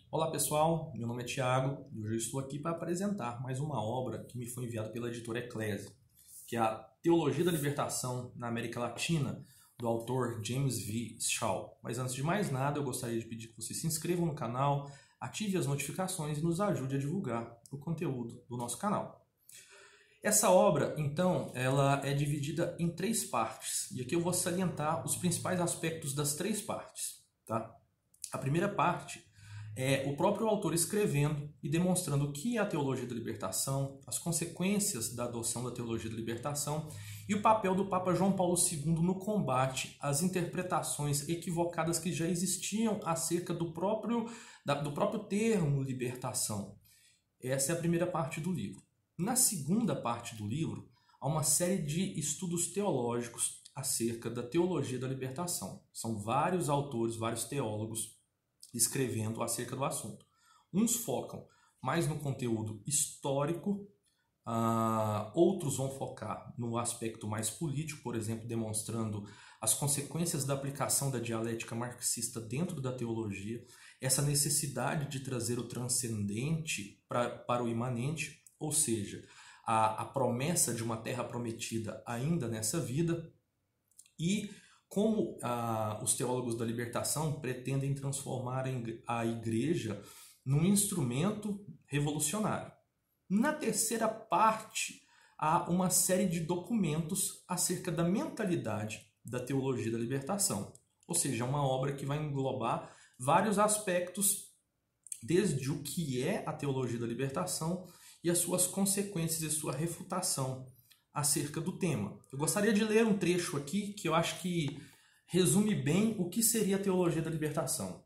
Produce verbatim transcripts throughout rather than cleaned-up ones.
Olá pessoal, meu nome é Thiago e hoje eu estou aqui para apresentar mais uma obra que me foi enviada pela editora Eclésia, que é a Teologia da Libertação na América Latina, do autor James V. Shaw. Mas antes de mais nada, eu gostaria de pedir que vocês se inscrevam no canal, ative as notificações e nos ajude a divulgar o conteúdo do nosso canal. Essa obra, então, ela é dividida em três partes, e aqui eu vou salientar os principais aspectos das três partes, tá? A primeira parte é o próprio autor escrevendo e demonstrando o que é a teologia da libertação, as consequências da adoção da teologia da libertação e o papel do Papa João Paulo segundo no combate às interpretações equivocadas que já existiam acerca do próprio, da, do próprio termo libertação. Essa é a primeira parte do livro. Na segunda parte do livro, há uma série de estudos teológicos acerca da teologia da libertação. São vários autores, vários teólogos, escrevendo acerca do assunto. Uns focam mais no conteúdo histórico, uh, outros vão focar no aspecto mais político, por exemplo, demonstrando as consequências da aplicação da dialética marxista dentro da teologia, essa necessidade de trazer o transcendente pra, para o imanente, ou seja, a, a promessa de uma terra prometida ainda nessa vida, e como ah, os teólogos da libertação pretendem transformar a igreja num instrumento revolucionário. Na terceira parte, há uma série de documentos acerca da mentalidade da teologia da libertação. Ou seja, é uma obra que vai englobar vários aspectos, desde o que é a teologia da libertação e as suas consequências e sua refutação acerca do tema. Eu gostaria de ler um trecho aqui que eu acho que resume bem o que seria a teologia da libertação.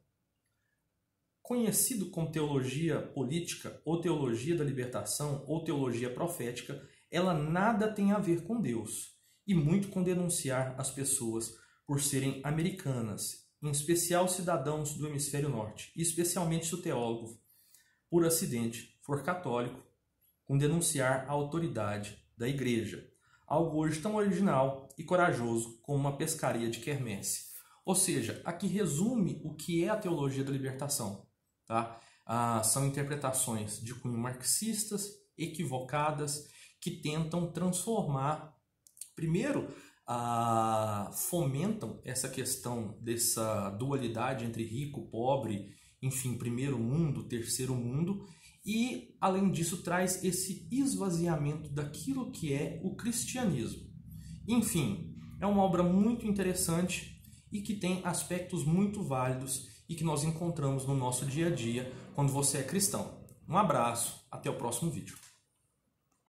Conhecido como teologia política, ou teologia da libertação, ou teologia profética, ela nada tem a ver com Deus, e muito com denunciar as pessoas por serem americanas, em especial cidadãos do hemisfério norte, e especialmente se o teólogo, por acidente, for católico, com denunciar a autoridade da igreja, algo hoje tão original e corajoso como uma pescaria de quermesse. Ou seja, aqui resume o que é a teologia da libertação. Tá? Ah, são interpretações de cunho marxistas, equivocadas, que tentam transformar, primeiro, ah, fomentam essa questão dessa dualidade entre rico, pobre, enfim, primeiro mundo, terceiro mundo, e, além disso, traz esse esvaziamento daquilo que é o cristianismo. Enfim, é uma obra muito interessante e que tem aspectos muito válidos e que nós encontramos no nosso dia a dia quando você é cristão. Um abraço, até o próximo vídeo.